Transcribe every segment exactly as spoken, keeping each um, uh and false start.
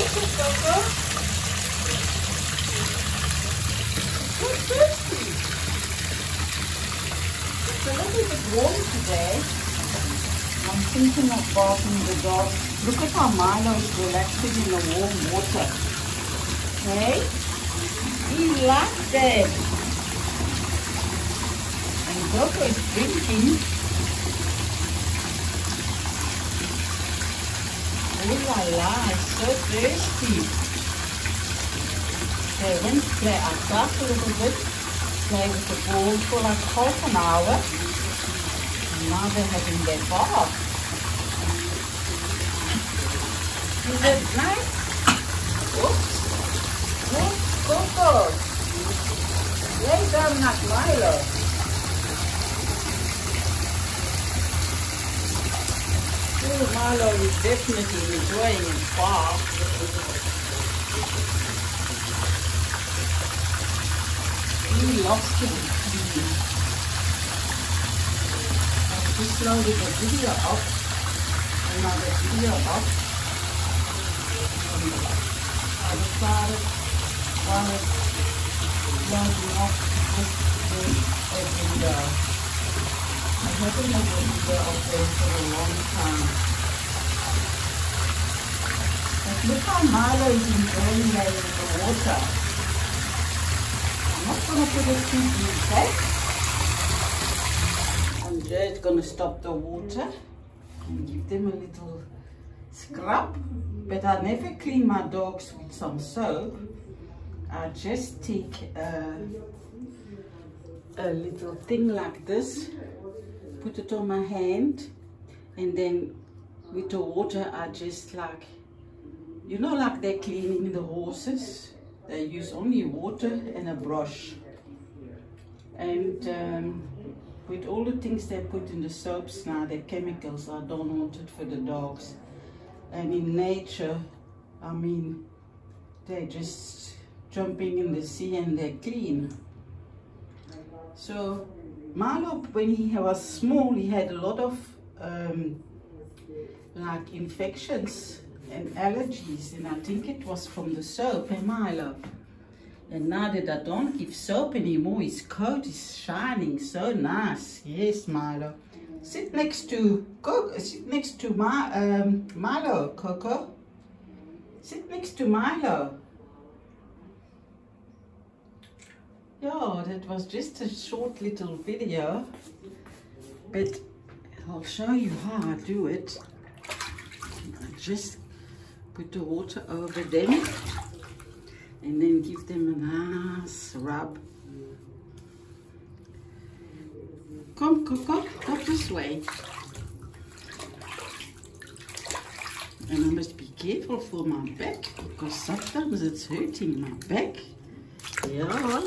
it, Coco. So thirsty. It's a little bit warm today. I'm thinking of bathing the dog. Look at how Milo is relaxing in the warm water. Okay? He likes that. And Coco is drinking. Oh la la, it's so thirsty. They went to play outside a little bit, play with the ball for like half an hour. And now they're having their bath. Is it nice? Oops. Oops, Coco. Lay down like Milo. Oh, Milo is definitely enjoying his bath. He loves to be clean. I've just loaded the video up. Another video up. I decided while it's loading up just to do a video. I haven't had a video of them for a long time. But look how Milo is enjoying laying in the water. I'm not going to put it too deep, okay? And Jade's going to stop the water and give them a little scrub. But I never clean my dogs with some soap. I just take a, a little thing like this, put it on my hand, and then with the water I just like, you know, like they're cleaning the horses. They use only water and a brush. And um, with all the things they put in the soaps now, they're chemicals, I don't want it for the dogs. And in nature, I mean, they're just jumping in the sea and they're clean. So Milo, when he was small, he had a lot of um, like infections and allergies, and I think it was from the soap, eh, Milo? And now that I don't give soap anymore, his coat is shining so nice. Yes, Milo. Sit next to Coco. Sit next to my um, Milo, Coco. Sit next to Milo. Yeah, that was just a short little video, but I'll show you how I do it. I just put the water over them and then give them a nice rub. Come, Coco, come this way. And I must be careful for my back, because sometimes it's hurting my back. Yeah.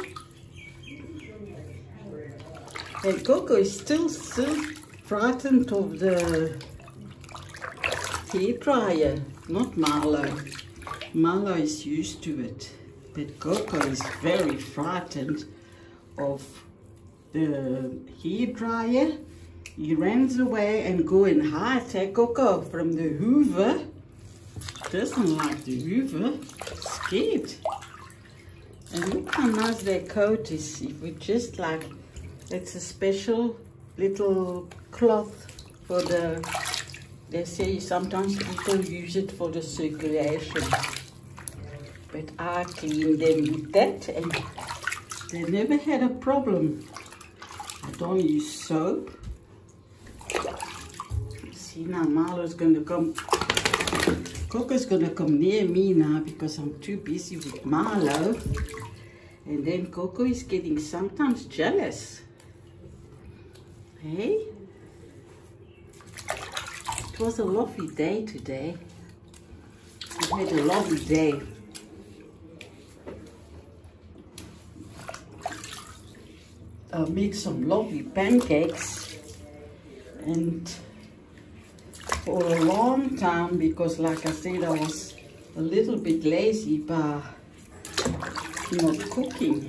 And Coco is still so frightened of the hair dryer, not Milo. Milo is used to it, but Coco is very frightened of the hair dryer. He runs away and go and hide, hey, Coco, from the Hoover. Doesn't like the Hoover, scared. And look how nice their coat is. If we just like, it's a special little cloth for the, they say sometimes people use it for the circulation. But I clean them with that and they never had a problem. I don't use soap. See, now Milo's going to come, Coco's going to come near me now because I'm too busy with Milo. And then Coco is getting sometimes jealous. Hey? It was a lovely day today. We had a lovely day. I made some lovely pancakes, and for a long time, because like I said, I was a little bit lazy by not cooking.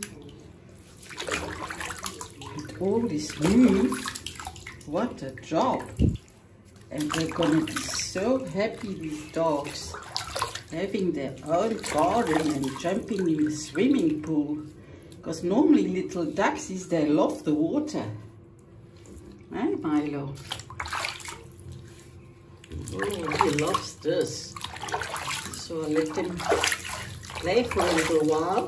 With all this new, what a job. And they're gonna be so happy, these dogs. having their own garden and jumping in the swimming pool. Because normally little ducksies, they love the water. Hey, Milo? Oh, he loves this. So I let him play for a little while.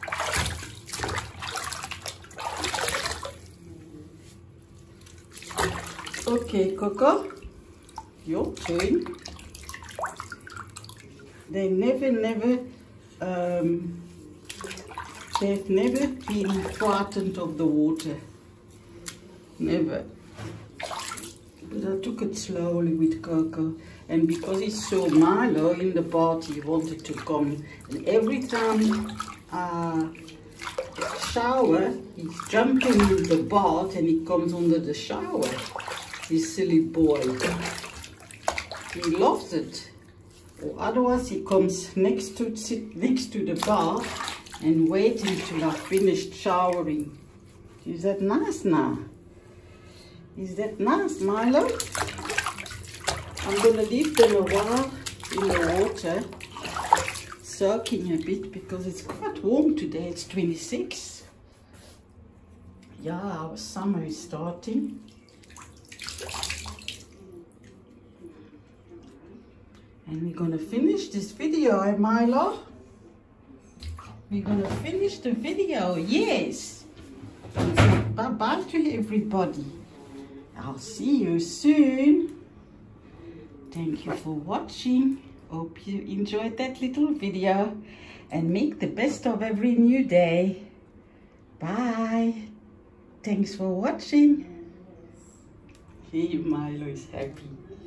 Okay, Coco, your turn. They never, never, um, they've never been frightened of the water. Never. But I took it slowly with Coco. And because he saw Milo in the bath, he wanted to come. And every time I shower, he's jumping in the bath and he comes under the shower. This silly boy. He loves it. Or otherwise he comes next to sit next to the bath and wait until I've finished showering. Is that nice now? Is that nice, Milo? I'm gonna leave them a while in the water, soaking a bit because it's quite warm today. It's twenty-six. Yeah, our summer is starting. And we're gonna finish this video, eh, Milo? We're gonna finish the video, yes. Bye-bye to everybody. I'll see you soon. Thank you for watching. Hope you enjoyed that little video and make the best of every new day. Bye. Thanks for watching. Hey, Milo is happy.